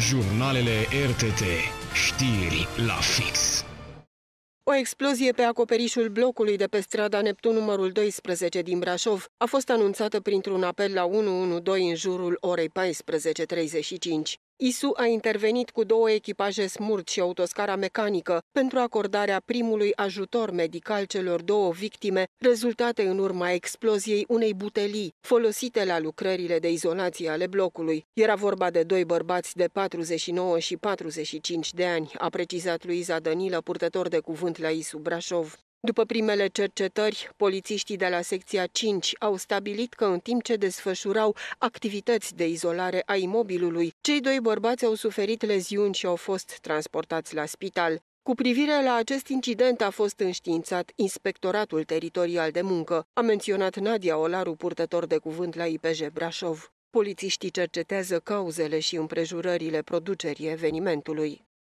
Jurnalele RTT. Știri la fix. O explozie pe acoperișul blocului de pe strada Neptun numărul 12 din Brașov a fost anunțată printr-un apel la 112 în jurul orei 14:35. ISU a intervenit cu 2 echipaje SMURD și autoscara mecanică pentru acordarea primului ajutor medical celor 2 victime rezultate în urma exploziei unei butelii folosite la lucrările de izolație ale blocului. Era vorba de 2 bărbați de 49 și 45 de ani, a precizat Luiza Dănilă, purtător de cuvânt la ISU Brașov. După primele cercetări, polițiștii de la secția 5 au stabilit că în timp ce desfășurau activități de izolare a imobilului, cei 2 bărbați au suferit leziuni și au fost transportați la spital. Cu privire la acest incident a fost înștiințat Inspectoratul Teritorial de Muncă, a menționat Nadia Olaru, purtător de cuvânt la IPJ Brașov. Polițiștii cercetează cauzele și împrejurările producerii evenimentului.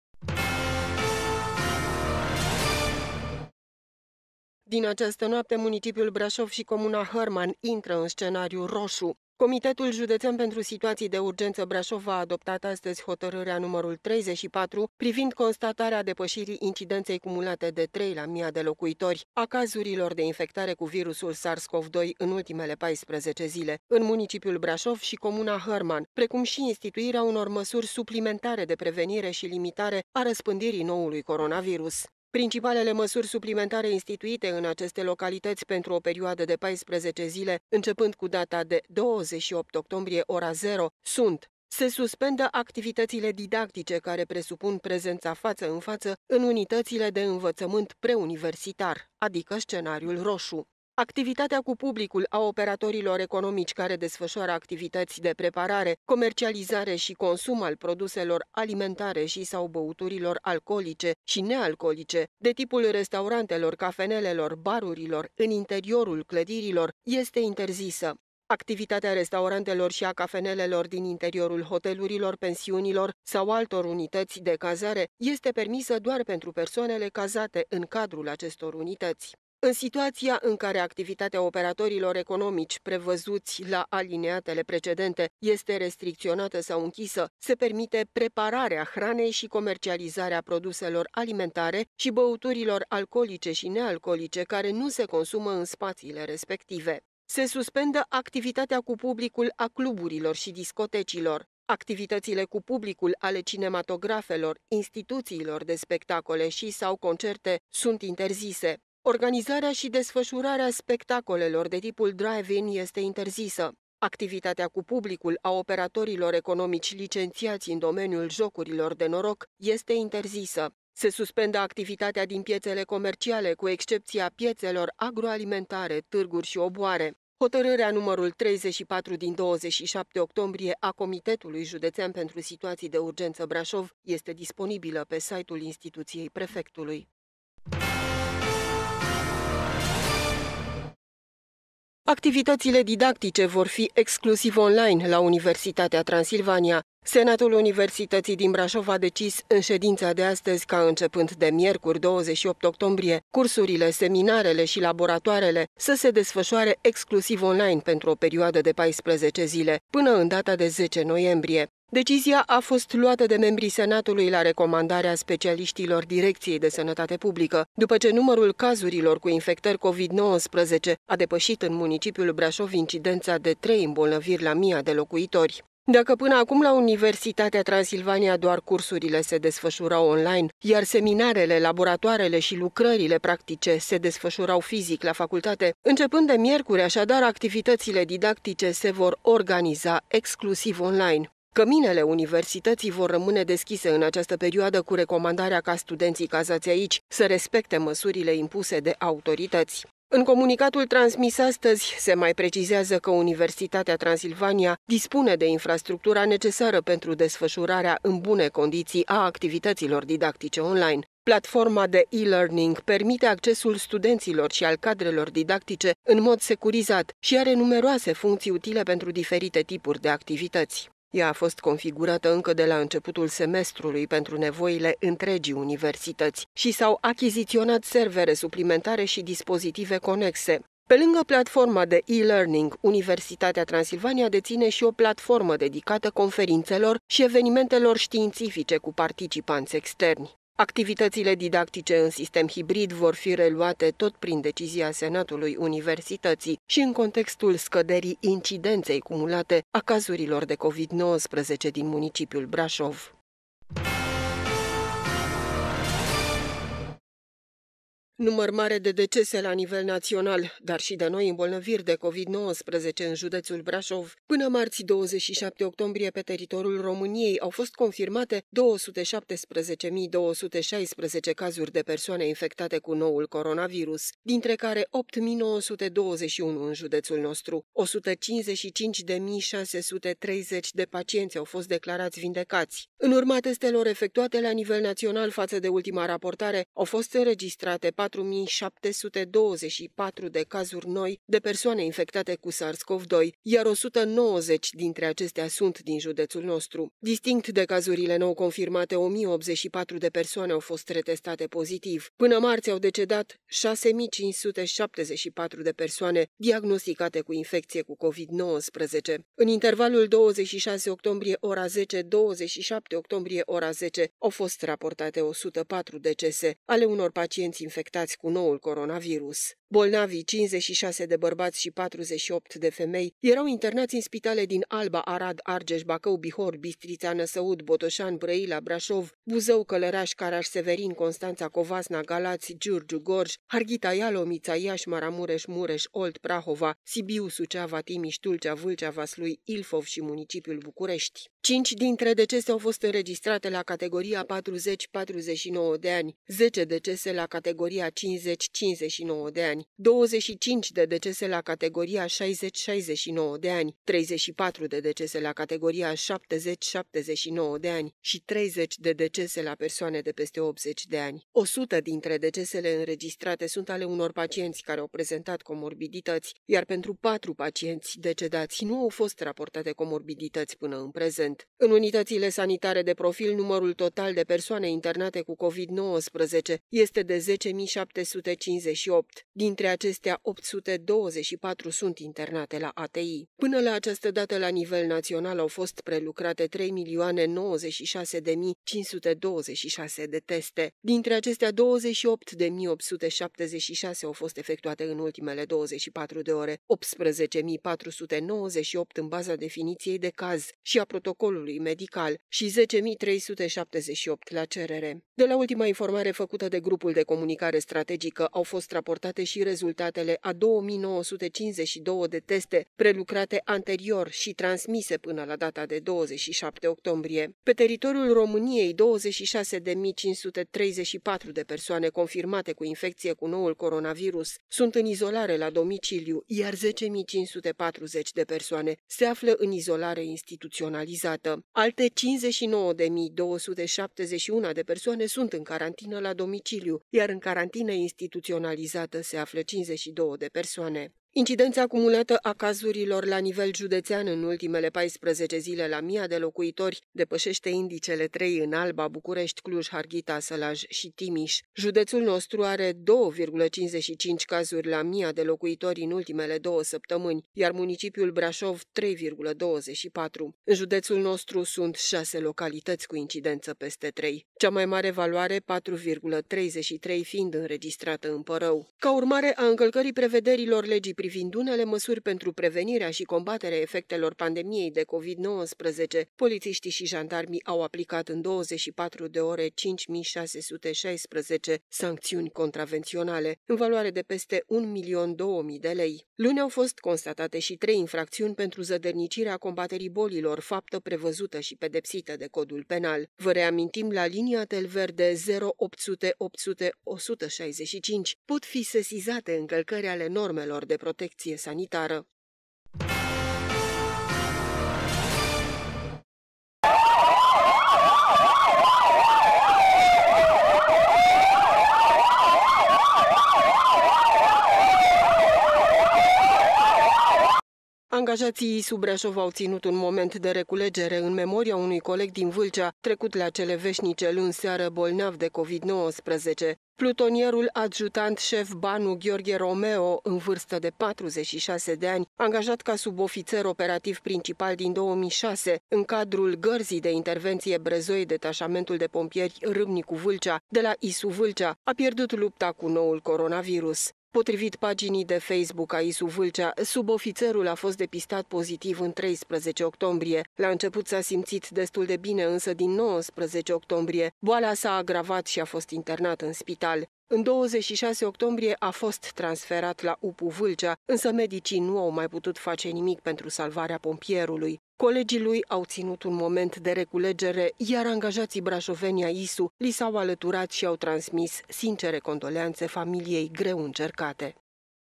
Din această noapte, municipiul Brașov și comuna Hărman intră în scenariu roșu. Comitetul Județean pentru Situații de Urgență Brașov a adoptat astăzi hotărârea numărul 34 privind constatarea depășirii incidenței cumulate de 3 la 1000 de locuitori a cazurilor de infectare cu virusul SARS-CoV-2 în ultimele 14 zile în municipiul Brașov și comuna Hărman, precum și instituirea unor măsuri suplimentare de prevenire și limitare a răspândirii noului coronavirus. Principalele măsuri suplimentare instituite în aceste localități pentru o perioadă de 14 zile, începând cu data de 28 octombrie ora 0, sunt: se suspendă activitățile didactice care presupun prezența față în față în unitățile de învățământ preuniversitar, adică scenariul roșu. Activitatea cu publicul a operatorilor economici care desfășoară activități de preparare, comercializare și consum al produselor alimentare și sau băuturilor alcoolice și nealcoolice, de tipul restaurantelor, cafenelelor, barurilor, în interiorul clădirilor, este interzisă. Activitatea restaurantelor și a cafenelelor din interiorul hotelurilor, pensiunilor sau altor unități de cazare este permisă doar pentru persoanele cazate în cadrul acestor unități. În situația în care activitatea operatorilor economici prevăzuți la alineatele precedente este restricționată sau închisă, se permite prepararea hranei și comercializarea produselor alimentare și băuturilor alcoolice și nealcoolice care nu se consumă în spațiile respective. Se suspendă activitatea cu publicul a cluburilor și discotecilor. Activitățile cu publicul ale cinematografelor, instituțiilor de spectacole și sau concerte sunt interzise. Organizarea și desfășurarea spectacolelor de tipul drive-in este interzisă. Activitatea cu publicul a operatorilor economici licențiați în domeniul jocurilor de noroc este interzisă. Se suspendă activitatea din piețele comerciale, cu excepția piețelor agroalimentare, târguri și oboare. Hotărârea numărul 34 din 27 octombrie a Comitetului Județean pentru Situații de Urgență Brașov este disponibilă pe site-ul instituției prefectului. Activitățile didactice vor fi exclusiv online la Universitatea Transilvania. Senatul Universității din Brașov a decis în ședința de astăzi ca începând de miercuri 28 octombrie, cursurile, seminarele și laboratoarele să se desfășoare exclusiv online pentru o perioadă de 14 zile, până în data de 10 noiembrie. Decizia a fost luată de membrii Senatului la recomandarea specialiștilor Direcției de Sănătate Publică, după ce numărul cazurilor cu infectări COVID-19 a depășit în municipiul Brașov incidența de 3 îmbolnăviri la 1000 de locuitori. Dacă până acum la Universitatea Transilvania doar cursurile se desfășurau online, iar seminarele, laboratoarele și lucrările practice se desfășurau fizic la facultate, începând de miercuri, așadar, activitățile didactice se vor organiza exclusiv online. Căminele universității vor rămâne deschise în această perioadă cu recomandarea ca studenții cazați aici să respecte măsurile impuse de autorități. În comunicatul transmis astăzi se mai precizează că Universitatea Transilvania dispune de infrastructura necesară pentru desfășurarea în bune condiții a activităților didactice online. Platforma de e-learning permite accesul studenților și al cadrelor didactice în mod securizat și are numeroase funcții utile pentru diferite tipuri de activități. Ea a fost configurată încă de la începutul semestrului pentru nevoile întregii universități și s-au achiziționat servere suplimentare și dispozitive conexe. Pe lângă platforma de e-learning, Universitatea Transilvania deține și o platformă dedicată conferințelor și evenimentelor științifice cu participanți externi. Activitățile didactice în sistem hibrid vor fi reluate tot prin decizia Senatului Universității și în contextul scăderii incidenței cumulate a cazurilor de COVID-19 din municipiul Brașov. Număr mare de decese la nivel național, dar și de noi îmbolnăviri de COVID-19 în județul Brașov. Până marți 27 octombrie pe teritoriul României au fost confirmate 217.216 cazuri de persoane infectate cu noul coronavirus, dintre care 8.921 în județul nostru. 155.630 de pacienți au fost declarați vindecați. În urma testelor efectuate la nivel național față de ultima raportare, au fost înregistrate 4.724 de cazuri noi de persoane infectate cu SARS-CoV-2, iar 190 dintre acestea sunt din județul nostru. Distinct de cazurile nou confirmate, 1.084 de persoane au fost retestate pozitiv. Până marți au decedat 6.574 de persoane diagnosticate cu infecție cu COVID-19. În intervalul 26 octombrie ora 10, 27 octombrie ora 10 au fost raportate 104 decese ale unor pacienți infectați cu noul coronavirus. Bolnavii, 56 de bărbați și 48 de femei, erau internați în spitale din Alba, Arad, Argeș, Bacău, Bihor, Bistrița, Năsăud, Botoșani, Brăila, Brașov, Buzău, Călăraș, Caraș-Severin, Constanța, Covasna, Galați, Giurgiu, Gorj, Harghita, Ialomița, Iași, Maramureș, Mureș, Olt, Prahova, Sibiu, Suceava, Timiș, Tulcea, Vâlcea, Vaslui, Ilfov și municipiul București. 5 dintre decese au fost înregistrate la categoria 40-49 de ani, 10 decese la categoria 50-59 de ani, 25 de decese la categoria 60-69 de ani, 34 de decese la categoria 70-79 de ani și 30 de decese la persoane de peste 80 de ani. 100 dintre decesele înregistrate sunt ale unor pacienți care au prezentat comorbidități, iar pentru 4 pacienți decedați nu au fost raportate comorbidități până în prezent. În unitățile sanitare de profil, numărul total de persoane internate cu COVID-19 este de 10.758. Dintre acestea, 824 sunt internate la ATI. Până la această dată, la nivel național, au fost prelucrate 3.096.526 de teste. Dintre acestea, 28.876 au fost efectuate în ultimele 24 de ore, 18.498 în baza definiției de caz și a protocolului medical și 10.378 la cerere. De la ultima informare făcută de grupul de comunicare strategică, au fost raportate și rezultatele a 2.952 de teste prelucrate anterior și transmise până la data de 27 octombrie. Pe teritoriul României, 26.534 de persoane confirmate cu infecție cu noul coronavirus sunt în izolare la domiciliu, iar 10.540 de persoane se află în izolare instituționalizată. Alte 59.271 de persoane sunt în carantină la domiciliu, iar în carantină instituționalizată se află 52 de persoane. Incidența acumulată a cazurilor la nivel județean în ultimele 14 zile la 1000 de locuitori depășește indicele 3 în Alba, București, Cluj, Harghita, Sălaj și Timiș. Județul nostru are 2,55 cazuri la 1000 de locuitori în ultimele 2 săptămâni, iar municipiul Brașov 3,24. În județul nostru sunt 6 localități cu incidență peste 3. Cea mai mare valoare, 4,33, fiind înregistrată în Părău. Ca urmare a încălcării prevederilor legii privind unele măsuri pentru prevenirea și combaterea efectelor pandemiei de COVID-19, polițiștii și jandarmii au aplicat în 24 de ore 5.616 sancțiuni contravenționale, în valoare de peste 1.002.000 de lei. Luni au fost constatate și 3 infracțiuni pentru zădărnicirea combaterii bolilor, faptă prevăzută și pedepsită de codul penal. Vă reamintim, la linia tel verde 0800 800 165 pot fi sesizate încălcări ale normelor de protecție sanitară. Angajații ISU Brașov au ținut un moment de reculegere în memoria unui coleg din Vâlcea, trecut la cele veșnice luni seară bolnav de COVID-19. Plutonierul adjutant șef Banu Gheorghe Romeo, în vârstă de 46 de ani, angajat ca subofițer operativ principal din 2006, în cadrul Gărzii de Intervenție Brezoi, detașamentul de pompieri Râmnicu Vâlcea, de la ISU Vâlcea, a pierdut lupta cu noul coronavirus. Potrivit paginii de Facebook a ISU Vâlcea, subofițerul a fost depistat pozitiv în 13 octombrie. La început s-a simțit destul de bine, însă din 19 octombrie boala s-a agravat și a fost internat în spital. În 26 octombrie a fost transferat la UPU Vâlcea, însă medicii nu au mai putut face nimic pentru salvarea pompierului. Colegii lui au ținut un moment de reculegere, iar angajații brașoveni ai ISU li s-au alăturat și au transmis sincere condoleanțe familiei greu încercate.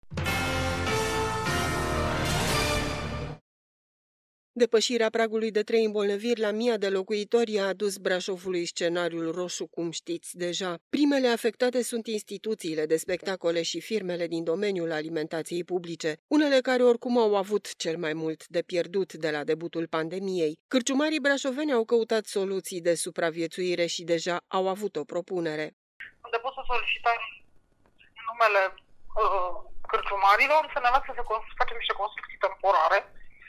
Depășirea pragului de 3 îmbolnăviri la 1000 de locuitori a adus Brașovului scenariul roșu, cum știți deja. Primele afectate sunt instituțiile de spectacole și firmele din domeniul alimentației publice, unele care oricum au avut cel mai mult de pierdut de la debutul pandemiei. Cârciumarii brașoveni au căutat soluții de supraviețuire și deja au avut o propunere. Am depus o solicitare în numele cârciumarilor să ne lasă să facem niște construcții temporare,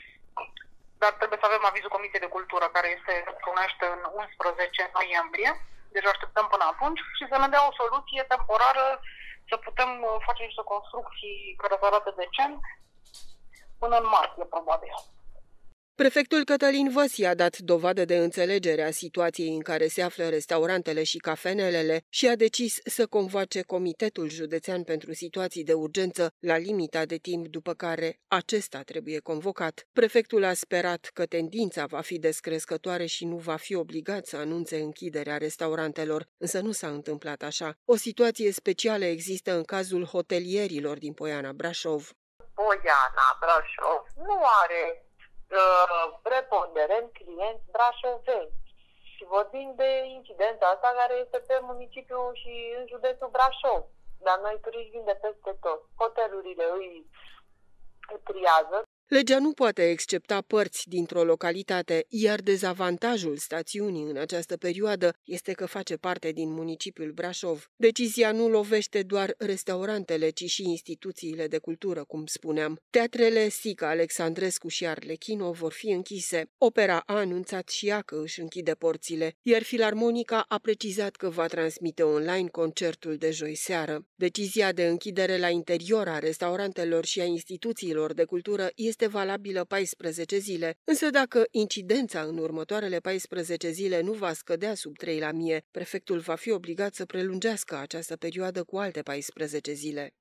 dar trebuie să avem avizul Comisiei de Cultură, care se întrunește în 11 noiembrie, deci așteptăm până atunci, și să ne dea o soluție temporară să putem face niște construcții care să arate decent până în martie, probabil. Prefectul Cătălin Văsi a dat dovadă de înțelegere a situației în care se află restaurantele și cafenelele și a decis să convoace Comitetul Județean pentru Situații de Urgență la limita de timp după care acesta trebuie convocat. Prefectul a sperat că tendința va fi descrescătoare și nu va fi obligat să anunțe închiderea restaurantelor, însă nu s-a întâmplat așa. O situație specială există în cazul hotelierilor din Poiana Brașov. Poiana Brașov nu are preponderent clienți brașoveni. Și vorbim de incidența asta care este pe municipiul și în județul Brașov. Dar noi turiști vin de peste tot. Hotelurile îi triază. Legea nu poate excepta părți dintr-o localitate, iar dezavantajul stațiunii în această perioadă este că face parte din municipiul Brașov. Decizia nu lovește doar restaurantele, ci și instituțiile de cultură, cum spuneam. Teatrele Sica, Alexandrescu și Arlechino vor fi închise. Opera a anunțat și ea că își închide porțile, iar Filarmonica a precizat că va transmite online concertul de joi seară. Decizia de închidere la interior a restaurantelor și a instituțiilor de cultură este valabilă 14 zile, însă dacă incidența în următoarele 14 zile nu va scădea sub 3 la 1000, prefectul va fi obligat să prelungească această perioadă cu alte 14 zile.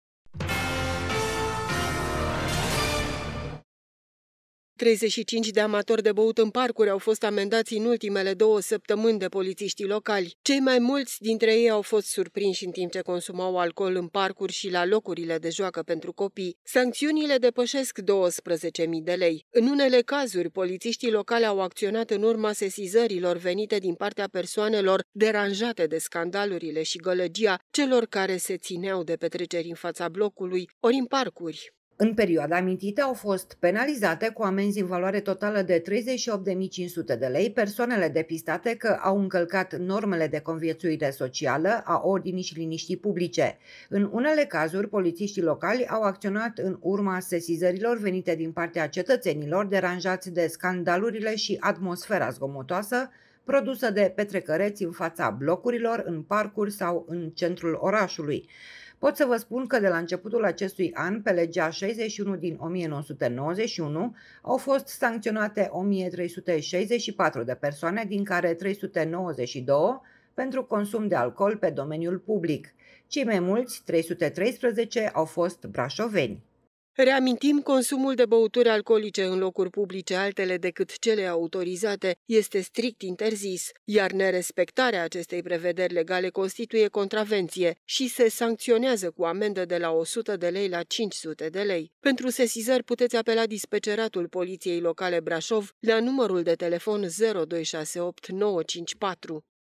35 de amatori de băut în parcuri au fost amendați în ultimele 2 săptămâni de polițiștii locali. Cei mai mulți dintre ei au fost surprinși în timp ce consumau alcool în parcuri și la locurile de joacă pentru copii. Sancțiunile depășesc 12.000 de lei. În unele cazuri, polițiștii locali au acționat în urma sesizărilor venite din partea persoanelor deranjate de scandalurile și gălăgia celor care se țineau de petreceri în fața blocului ori în parcuri. În perioada amintită au fost penalizate cu amenzi în valoare totală de 38.500 de lei persoanele depistate că au încălcat normele de conviețuire socială a ordinii și liniștii publice. În unele cazuri, polițiștii locali au acționat în urma sesizărilor venite din partea cetățenilor deranjați de scandalurile și atmosfera zgomotoasă produsă de petrecăreți în fața blocurilor, în parcuri sau în centrul orașului. Pot să vă spun că de la începutul acestui an, pe legea 61 din 1991, au fost sancționate 1364 de persoane, din care 392 pentru consum de alcool pe domeniul public. Cei mai mulți, 313, au fost brașoveni. Reamintim, consumul de băuturi alcoolice în locuri publice altele decât cele autorizate este strict interzis, iar nerespectarea acestei prevederi legale constituie contravenție și se sancționează cu amendă de la 100 de lei la 500 de lei. Pentru sesizări puteți apela dispeceratul Poliției Locale Brașov la numărul de telefon 0268 954.